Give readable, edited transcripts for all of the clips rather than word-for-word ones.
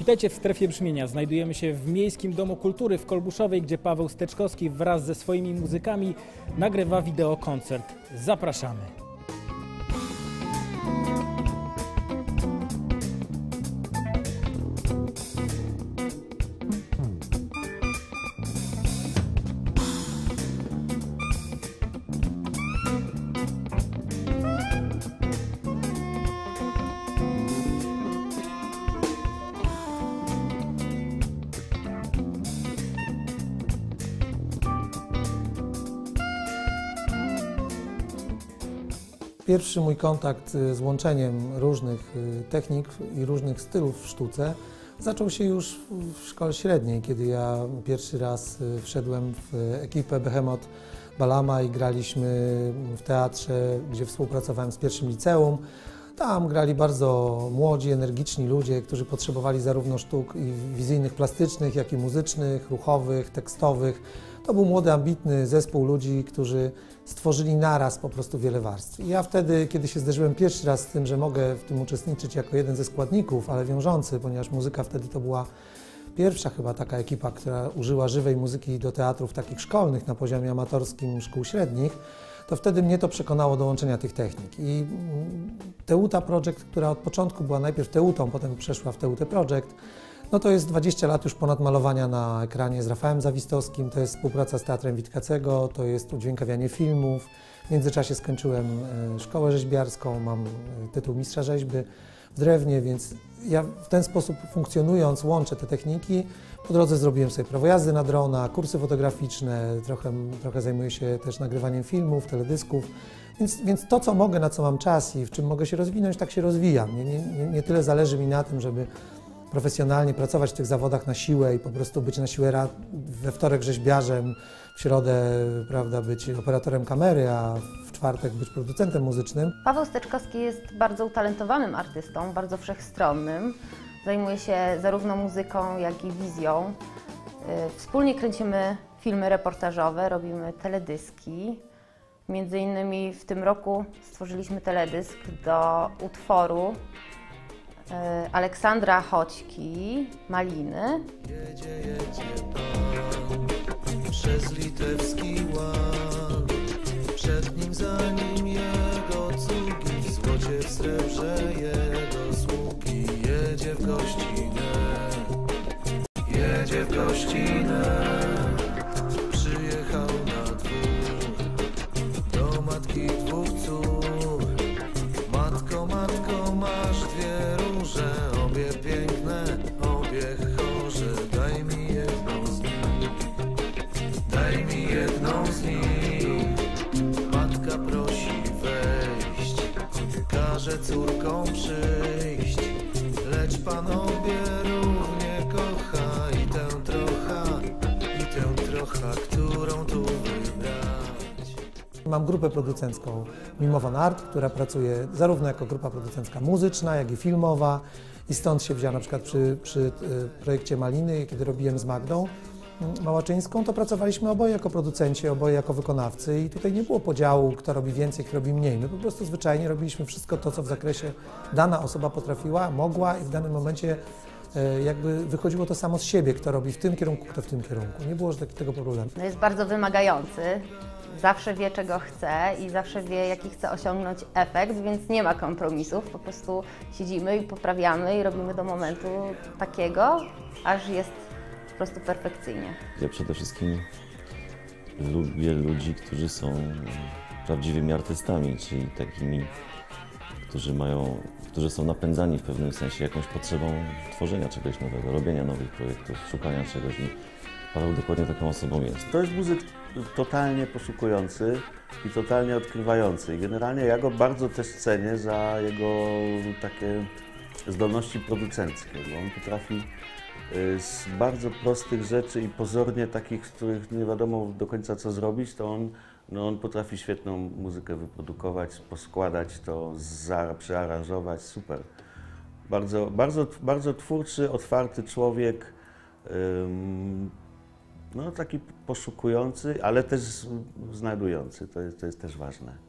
Witajcie w Strefie Brzmienia. Znajdujemy się w Miejskim Domu Kultury w Kolbuszowej, gdzie Paweł Steczkowski wraz ze swoimi muzykami nagrywa wideokoncert. Zapraszamy. Pierwszy mój kontakt z łączeniem różnych technik i różnych stylów w sztuce zaczął się już w szkole średniej, kiedy ja pierwszy raz wszedłem w ekipę Behemoth Balama i graliśmy w teatrze, gdzie współpracowałem z pierwszym liceum. Tam grali bardzo młodzi, energiczni ludzie, którzy potrzebowali zarówno sztuk wizyjnych, plastycznych, jak i muzycznych, ruchowych, tekstowych. To był młody, ambitny zespół ludzi, którzy stworzyli naraz po prostu wiele warstw. I ja wtedy, kiedy się zderzyłem pierwszy raz z tym, że mogę w tym uczestniczyć jako jeden ze składników, ale wiążący, ponieważ muzyka wtedy to była pierwsza chyba taka ekipa, która użyła żywej muzyki do teatrów takich szkolnych na poziomie amatorskim szkół średnich, to wtedy mnie to przekonało do łączenia tych technik. I Teuta Project, która od początku była najpierw Teutą, potem przeszła w Teutę Project, no to jest 20 lat już ponad malowania na ekranie z Rafałem Zawistowskim, to jest współpraca z Teatrem Witkacego, to jest udźwiękawianie filmów. W międzyczasie skończyłem szkołę rzeźbiarską, mam tytuł mistrza rzeźby w drewnie, więc ja w ten sposób funkcjonując łączę te techniki. Po drodze zrobiłem sobie prawo jazdy na drona, kursy fotograficzne, trochę zajmuję się też nagrywaniem filmów, teledysków. Więc to, co mogę, na co mam czas i w czym mogę się rozwinąć, tak się rozwijam. Nie tyle zależy mi na tym, żeby profesjonalnie pracować w tych zawodach na siłę i po prostu być na siłę we wtorek rzeźbiarzem, w środę, prawda, być operatorem kamery, a w czwartek być producentem muzycznym. Paweł Steczkowski jest bardzo utalentowanym artystą, bardzo wszechstronnym. Zajmuje się zarówno muzyką, jak i wizją. Wspólnie kręcimy filmy reportażowe, robimy teledyski. Między innymi w tym roku stworzyliśmy teledysk do utworu Aleksandra Choćki, Maliny. Jedzie pan przez litewski ład, przed nim za nim jego cugi, w złocie, w srebrze jego sługi. Jedzie w gościnę, jedzie w gościnę, przyjechał na dwór, do matki dwóch cór. Matko, matko, masz dwie róże, obie piękne, obie chorze. Daj mi jedną z nich, daj mi jedną z nich. Matka prosi wejść, każe córkom przyjść, lecz pan obie równie kocha i tę trocha, którą tu wybrać. Mam grupę producencką Mimovan Art, która pracuje zarówno jako grupa producencka muzyczna, jak i filmowa i stąd się wzięła na przykład przy projekcie Maliny, kiedy robiłem z Magdą Małaczyńską, to pracowaliśmy oboje jako producenci, oboje jako wykonawcy i tutaj nie było podziału, kto robi więcej, kto robi mniej. My po prostu zwyczajnie robiliśmy wszystko to, co w zakresie dana osoba potrafiła, mogła i w danym momencie jakby wychodziło to samo z siebie, kto robi w tym kierunku, kto w tym kierunku. Nie było tego problemu. No jest bardzo wymagający, zawsze wie, czego chce i zawsze wie, jaki chce osiągnąć efekt, więc nie ma kompromisów. Po prostu siedzimy i poprawiamy i robimy do momentu takiego, aż jest po prostu perfekcyjnie. Ja przede wszystkim lubię ludzi, którzy są prawdziwymi artystami, czyli takimi, którzy są napędzani w pewnym sensie jakąś potrzebą tworzenia czegoś nowego, robienia nowych projektów, szukania czegoś. I Paweł dokładnie taką osobą jest. To jest muzyk totalnie poszukujący i totalnie odkrywający. I generalnie ja go bardzo też cenię za jego takie zdolności producenckie, bo on potrafi z bardzo prostych rzeczy i pozornie takich, z których nie wiadomo do końca co zrobić, to on potrafi świetną muzykę wyprodukować, poskładać to, przearanżować, super. Bardzo twórczy, otwarty człowiek, no taki poszukujący, ale też znajdujący, to jest też ważne.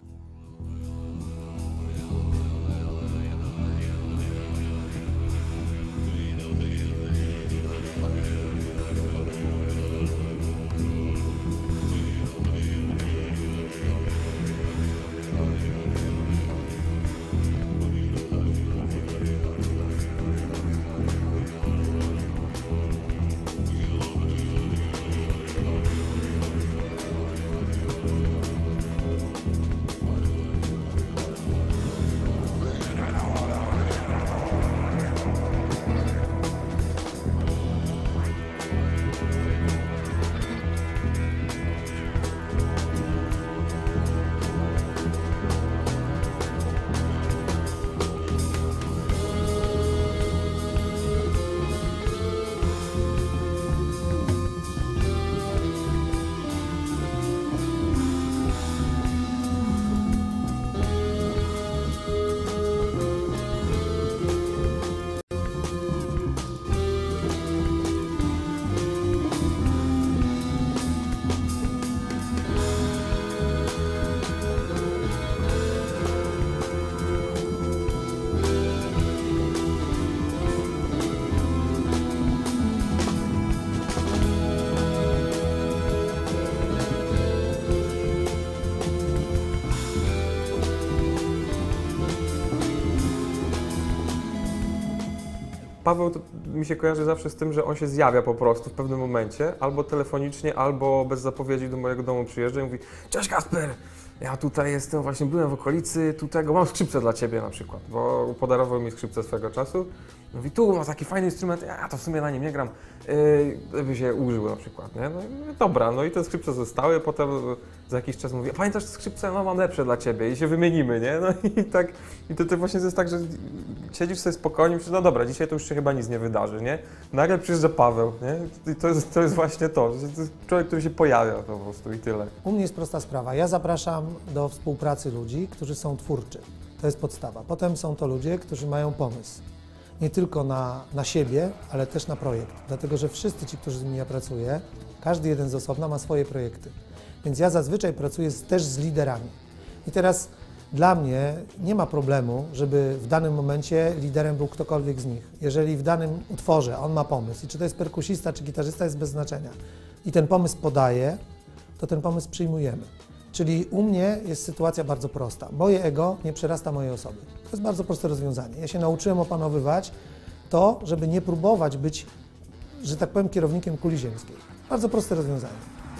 Paweł to mi się kojarzy zawsze z tym, że on się zjawia po prostu w pewnym momencie, albo telefonicznie, albo bez zapowiedzi do mojego domu przyjeżdża i mówi: cześć Kasper, ja tutaj jestem, właśnie byłem w okolicy, tu tego, mam skrzypce dla ciebie na przykład, bo podarował mi skrzypce swego czasu. Mówi: tu masz taki fajny instrument, ja to w sumie na nim nie gram, by się użył na przykład, nie? No i dobra, no i te skrzypce zostały, potem za jakiś czas mówi: pamiętasz te skrzypce? No mam lepsze dla ciebie i się wymienimy, nie? No i tak, i to właśnie jest tak, że siedzisz sobie spokojnie, myślisz: no dobra, dzisiaj to już się chyba nic nie wydarzy, nie? Nagle przyjeżdża Paweł, nie? I to jest właśnie to, że to jest człowiek, który się pojawia po prostu i tyle. U mnie jest prosta sprawa. Ja zapraszam do współpracy ludzi, którzy są twórczy. To jest podstawa. Potem są to ludzie, którzy mają pomysł. Nie tylko na siebie, ale też na projekt. Dlatego, że wszyscy ci, którzy z nimi ja pracuję, każdy jeden z osobna ma swoje projekty. Więc ja zazwyczaj pracuję też z liderami. I teraz dla mnie nie ma problemu, żeby w danym momencie liderem był ktokolwiek z nich. Jeżeli w danym utworze on ma pomysł, i czy to jest perkusista, czy gitarzysta, jest bez znaczenia, i ten pomysł podaje, to ten pomysł przyjmujemy. Czyli u mnie jest sytuacja bardzo prosta. Moje ego nie przerasta mojej osoby. To jest bardzo proste rozwiązanie. Ja się nauczyłem opanowywać to, żeby nie próbować być, że tak powiem, kierownikiem kuli ziemskiej. Bardzo proste rozwiązanie.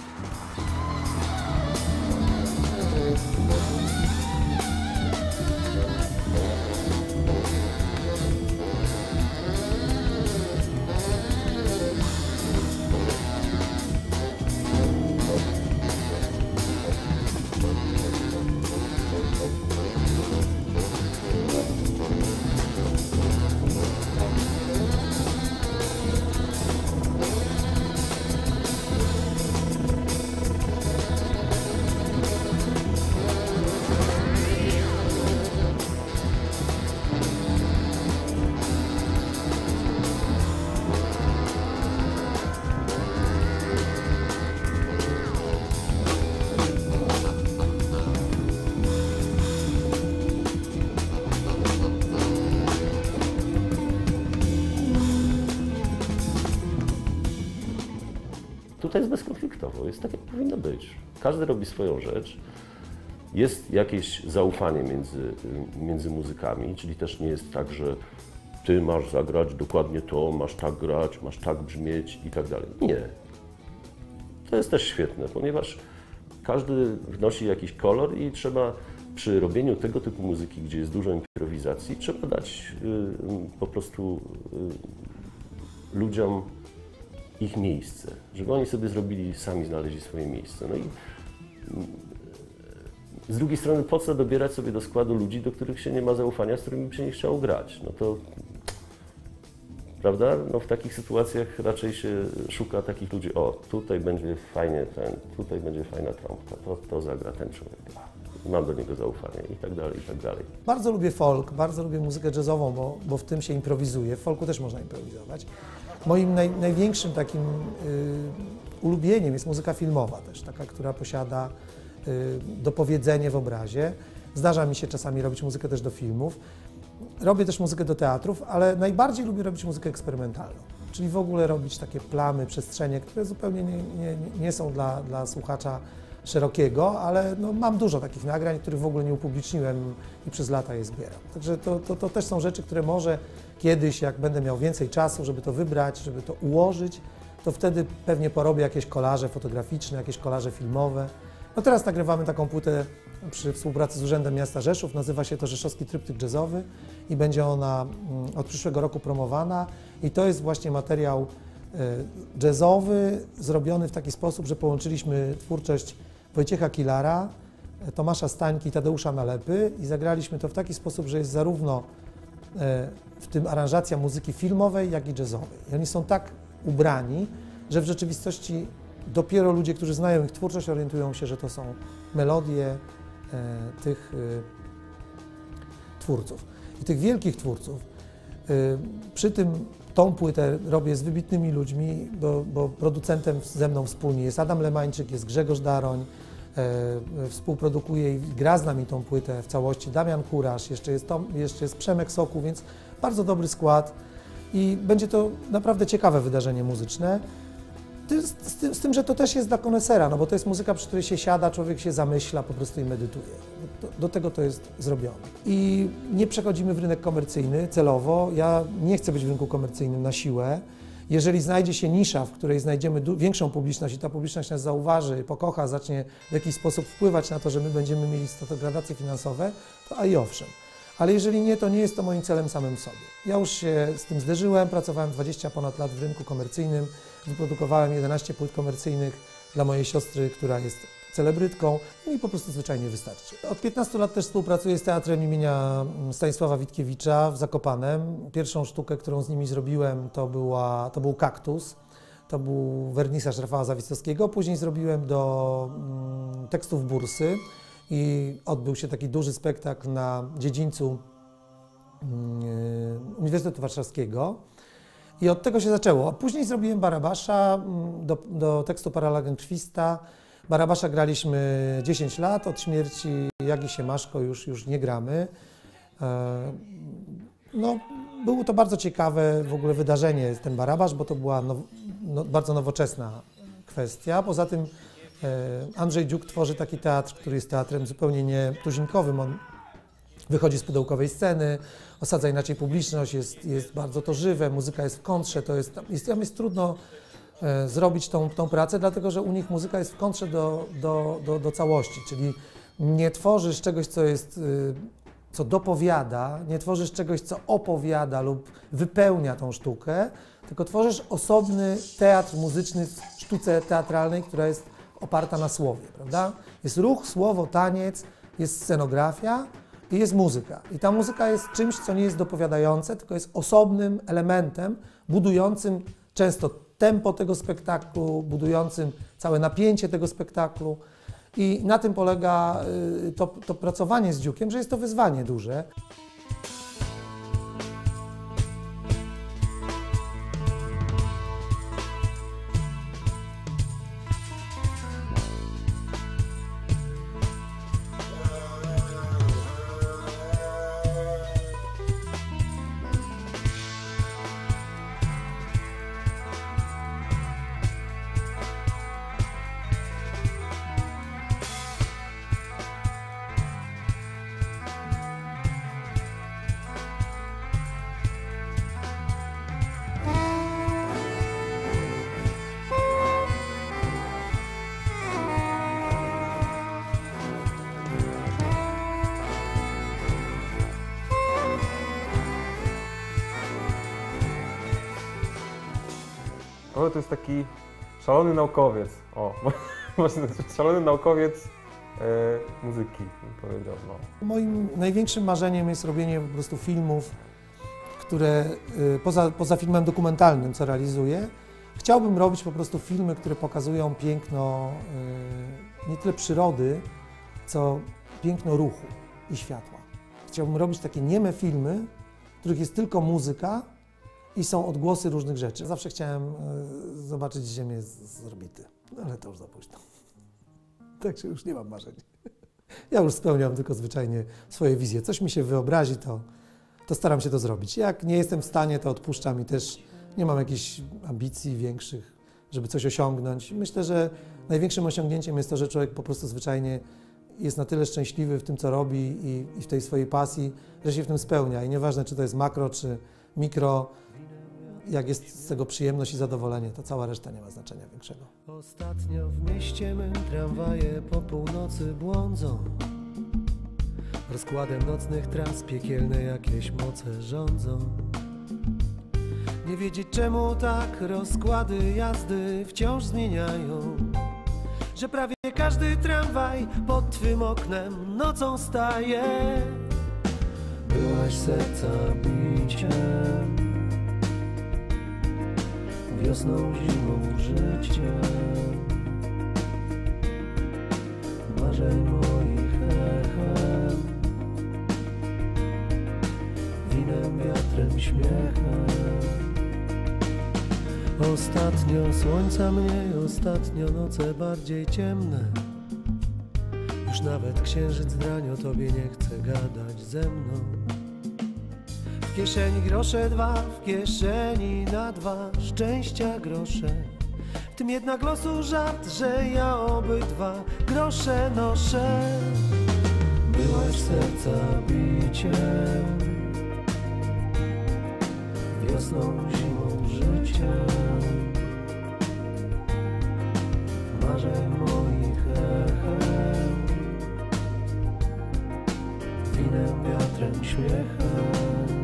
Tutaj jest bezkonfliktowo, jest tak jak powinno być. Każdy robi swoją rzecz. Jest jakieś zaufanie między muzykami, czyli też nie jest tak, że ty masz zagrać dokładnie to, masz tak grać, masz tak brzmieć i tak dalej. Nie. To jest też świetne, ponieważ każdy wnosi jakiś kolor i trzeba przy robieniu tego typu muzyki, gdzie jest dużo improwizacji, trzeba dać po prostu ludziom ich miejsce, żeby oni sobie zrobili, sami znaleźli swoje miejsce. No i z drugiej strony, po co dobierać sobie do składu ludzi, do których się nie ma zaufania, z którymi by się nie chciało grać? No to, prawda? No w takich sytuacjach raczej się szuka takich ludzi: o, tutaj będzie fajnie tutaj będzie fajna trąbka, to zagra ten człowiek. Mam do niego zaufanie i tak dalej, i tak dalej. Bardzo lubię folk, bardzo lubię muzykę jazzową, bo w tym się improwizuje. W folku też można improwizować. Moim największym takim ulubieniem jest muzyka filmowa też, taka, która posiada dopowiedzenie w obrazie. Zdarza mi się czasami robić muzykę też do filmów. Robię też muzykę do teatrów, ale najbardziej lubię robić muzykę eksperymentalną. Czyli w ogóle robić takie plamy, przestrzenie, które zupełnie nie są dla słuchacza szerokiego, ale no, mam dużo takich nagrań, których w ogóle nie upubliczniłem i przez lata je zbieram. Także to też są rzeczy, które może kiedyś, jak będę miał więcej czasu, żeby to wybrać, żeby to ułożyć, to wtedy pewnie porobię jakieś kolaże fotograficzne, jakieś kolaże filmowe. No teraz nagrywamy taką płytę przy współpracy z Urzędem Miasta Rzeszów, nazywa się to Rzeszowski Tryptyk Jazzowy i będzie ona od przyszłego roku promowana i to jest właśnie materiał jazzowy zrobiony w taki sposób, że połączyliśmy twórczość Wojciecha Kilara, Tomasza Stańki i Tadeusza Nalepy i zagraliśmy to w taki sposób, że jest zarówno w tym aranżacja muzyki filmowej, jak i jazzowej. I oni są tak ubrani, że w rzeczywistości dopiero ludzie, którzy znają ich twórczość, orientują się, że to są melodie tych twórców. I tych wielkich twórców. Przy tym tą płytę robię z wybitnymi ludźmi, bo producentem ze mną wspólnie jest Adam Lemańczyk, jest Grzegorz Daroń, współprodukuje i gra z nami tą płytę w całości Damian Kurasz, jeszcze jest Przemek Sokół, więc bardzo dobry skład i będzie to naprawdę ciekawe wydarzenie muzyczne. Z tym, że to też jest dla konesera, no bo to jest muzyka, przy której się siada, człowiek się zamyśla po prostu i medytuje. Do tego to jest zrobione. I nie przechodzimy w rynek komercyjny celowo. Ja nie chcę być w rynku komercyjnym na siłę. Jeżeli znajdzie się nisza, w której znajdziemy większą publiczność i ta publiczność nas zauważy, pokocha, zacznie w jakiś sposób wpływać na to, że my będziemy mieli gradacje finansowe, to a i owszem. Ale jeżeli nie, to nie jest to moim celem samym w sobie. Ja już się z tym zderzyłem, pracowałem 20 ponad lat w rynku komercyjnym, wyprodukowałem 11 płyt komercyjnych dla mojej siostry, która jest celebrytką i mi po prostu zwyczajnie wystarczy. Od 15 lat też współpracuję z Teatrem imienia Stanisława Witkiewicza w Zakopanem. Pierwszą sztukę, którą z nimi zrobiłem, to był Kaktus. To był wernisaż Rafała Zawistowskiego. Później zrobiłem do tekstów Bursy i odbył się taki duży spektakl na dziedzińcu Uniwersytetu Warszawskiego. I od tego się zaczęło. Później zrobiłem Barabasza do tekstu Paralagen Krwista. Barabasza graliśmy 10 lat, od śmierci Jagi Siemaszko już nie gramy. No, było to bardzo ciekawe w ogóle wydarzenie, ten Barabasz, bo to była bardzo nowoczesna kwestia. Poza tym Andrzej Dziuk tworzy taki teatr, który jest teatrem zupełnie nietuzinkowym. On wychodzi z pudełkowej sceny, osadza inaczej publiczność, jest bardzo to żywe, muzyka jest w kontrze, tam jest trudno zrobić tą pracę, dlatego że u nich muzyka jest w kontrze do całości, czyli nie tworzysz czegoś, co dopowiada, nie tworzysz czegoś, co opowiada lub wypełnia tą sztukę, tylko tworzysz osobny teatr muzyczny w sztuce teatralnej, która jest oparta na słowie, prawda? Jest ruch, słowo, taniec, jest scenografia i jest muzyka. I ta muzyka jest czymś, co nie jest dopowiadające, tylko jest osobnym elementem budującym często tempo tego spektaklu, budującym całe napięcie tego spektaklu. I na tym polega to pracowanie z Dziukiem, że jest to wyzwanie duże. To jest taki szalony naukowiec, szalony naukowiec muzyki, bym powiedział. No. Moim największym marzeniem jest robienie po prostu filmów, które poza filmem dokumentalnym, co realizuję, chciałbym robić po prostu filmy, które pokazują piękno nie tyle przyrody, co piękno ruchu i światła. Chciałbym robić takie nieme filmy, w których jest tylko muzyka, i są odgłosy różnych rzeczy. Zawsze chciałem zobaczyć Ziemię z orbity, ale to już za późno. Także już nie mam marzeń. Ja już spełniam tylko zwyczajnie swoje wizje. Coś mi się wyobrazi, to staram się to zrobić. Jak nie jestem w stanie, to odpuszczam i też nie mam jakichś ambicji większych, żeby coś osiągnąć. Myślę, że największym osiągnięciem jest to, że człowiek po prostu zwyczajnie jest na tyle szczęśliwy w tym, co robi i w tej swojej pasji, że się w tym spełnia. I nieważne, czy to jest makro, czy mikro, jak jest z tego przyjemność i zadowolenie, to cała reszta nie ma znaczenia większego. Ostatnio w mieście mym tramwaje po północy błądzą. Rozkładem nocnych tras piekielne jakieś moce rządzą. Nie wiedzieć czemu tak rozkłady jazdy wciąż zmieniają, że prawie każdy tramwaj pod twym oknem nocą staje. Byłaś serca biciem, wiosną, zimą, życiem, marzeń moich echem, winem, wiatrem, śmiechem. Ostatnio słońca mniej, ostatnio noce bardziej ciemne. Już nawet księżyc drań o tobie nie chce gadać ze mną. W kieszeni grosze dwa, w kieszeni na dwa szczęścia grosze. W tym jednak losu żart, że ja obydwa grosze noszę. Była Byłaś serca biciem, wiosną, zimą, życiem, marzeń moich echem, winem, wiatrem, śmiechem.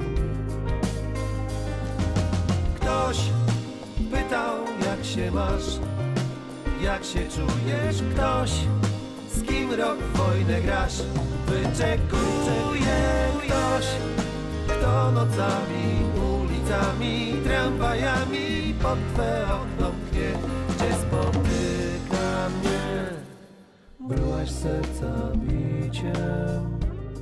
Ktoś pytał, jak się masz, jak się czujesz. Ktoś, z kim rok w wojnę grasz, wyczekuje. Ktoś, kto nocami, ulicami, tramwajami pod twe okno mknie, gdzie spotyka mnie. Byłaś serca biciem,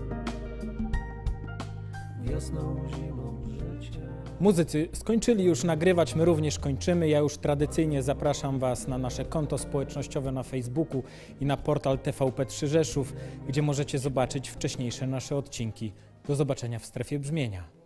wiosną, zimą, życiem. Muzycy skończyli już nagrywać, my również kończymy. Ja już tradycyjnie zapraszam Was na nasze konto społecznościowe na Facebooku i na portal TVP3 Rzeszów, gdzie możecie zobaczyć wcześniejsze nasze odcinki. Do zobaczenia w Strefie Brzmienia.